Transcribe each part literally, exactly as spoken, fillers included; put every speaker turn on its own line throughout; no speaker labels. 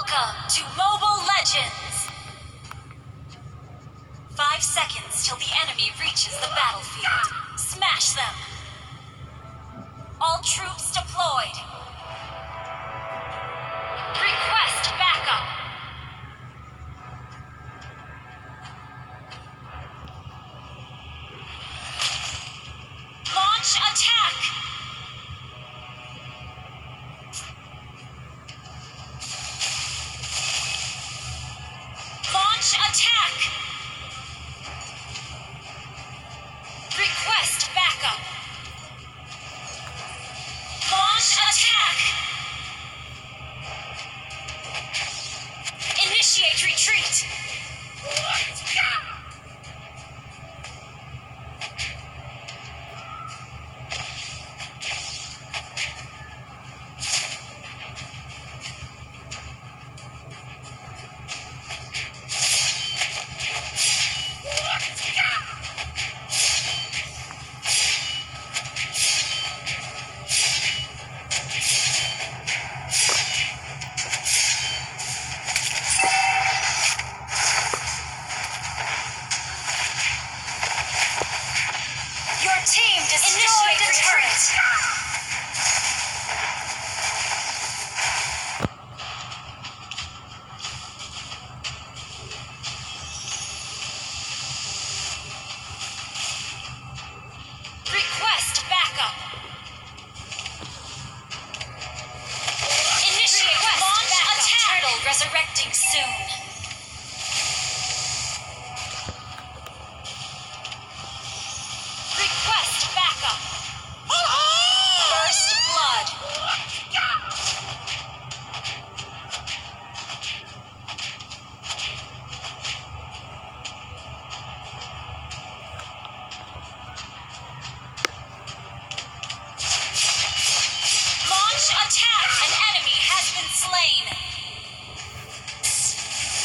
Welcome to Mobile Legends! Five seconds till the enemy reaches the battlefield. Smash them! All troops deployed! Request backup! Launch attack! Launch attack! Request backup! Launch attack! Initiate retreat! Let's go! Team destroyed a turret! Request backup! Initiate launch attack! Turtle resurrecting soon! First blood. Launch attack! An enemy has been slain.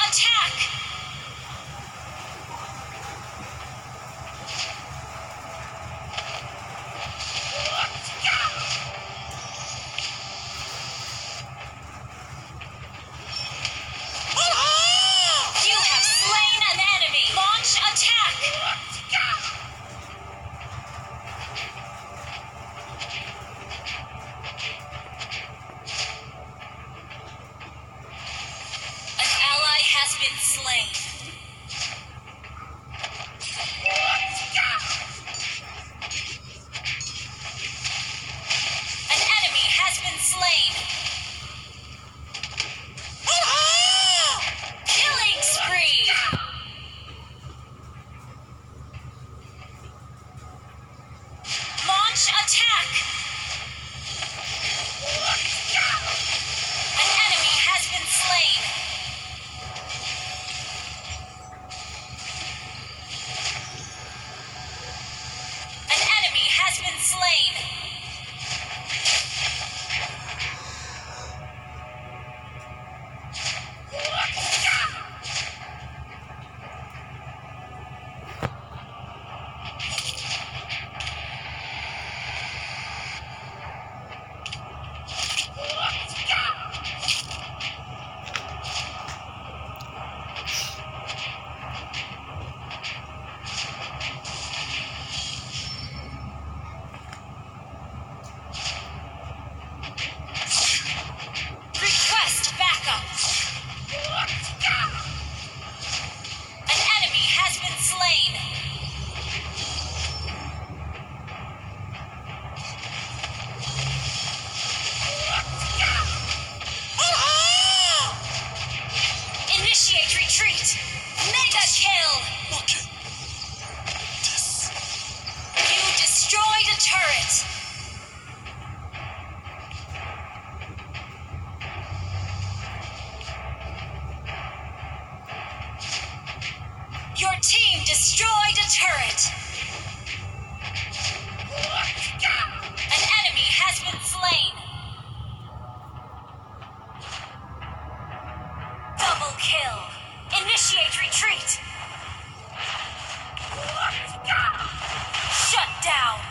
attack! You have slain an enemy! Launch attack! An ally has been slain. An enemy has been slain. Killing spree. Launch attack. An enemy has been slain. An enemy has been slain. Request backup. An enemy has been slain. Initiate retreat. Mega kill. You destroyed a turret. Your team destroyed a turret. An enemy has been slain. Double kill. Initiate retreat. Shut down.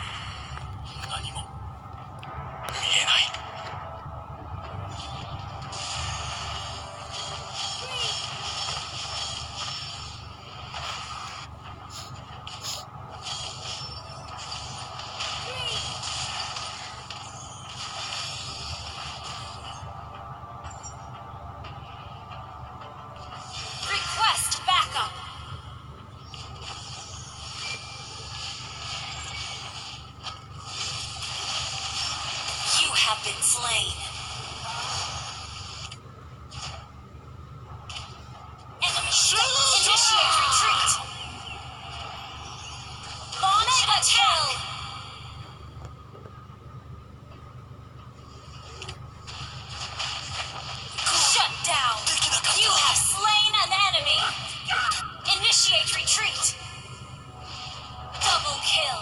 Request backup. You have been slain. Enemy initiate retreat. Launch attack. Shut down. You have slain an enemy. Initiate retreat. Double kill.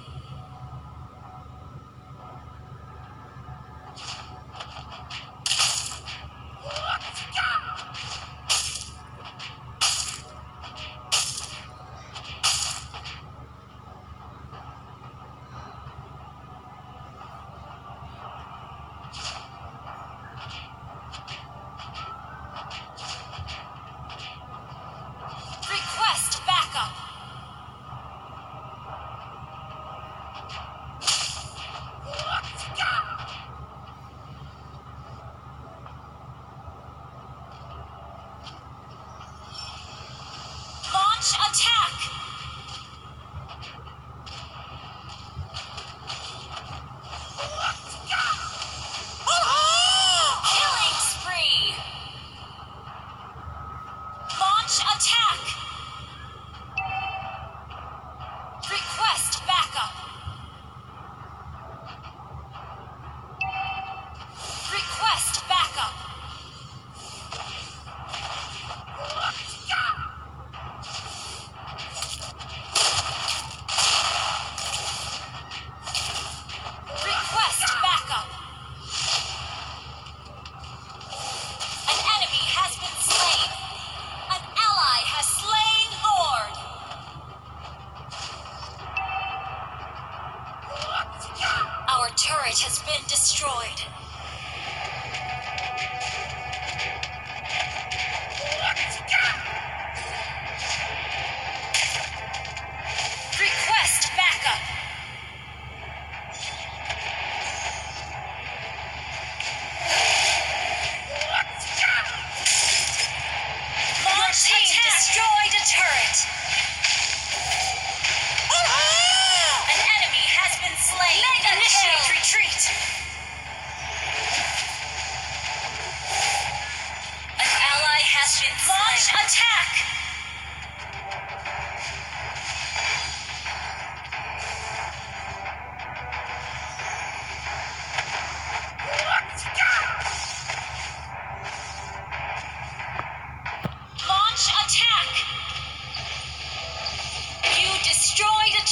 Request backup. Launch attack. Killing spree. Launch attack. Request backup. Request backup. Request backup. An enemy has been slain.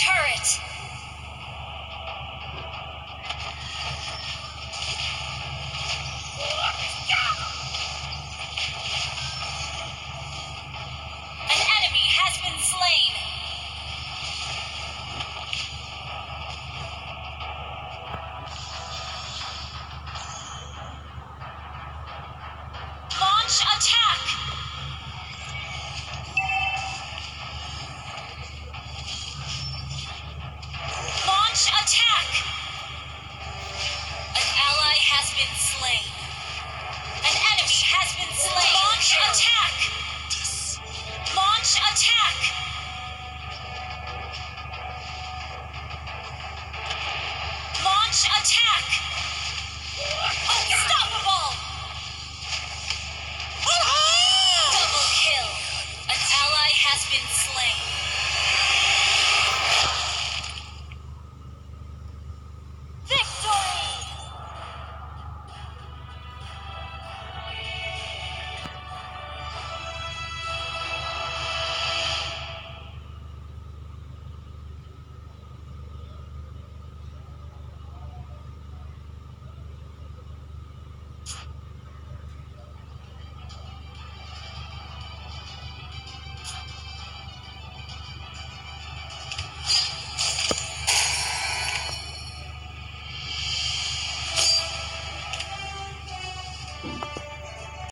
turret.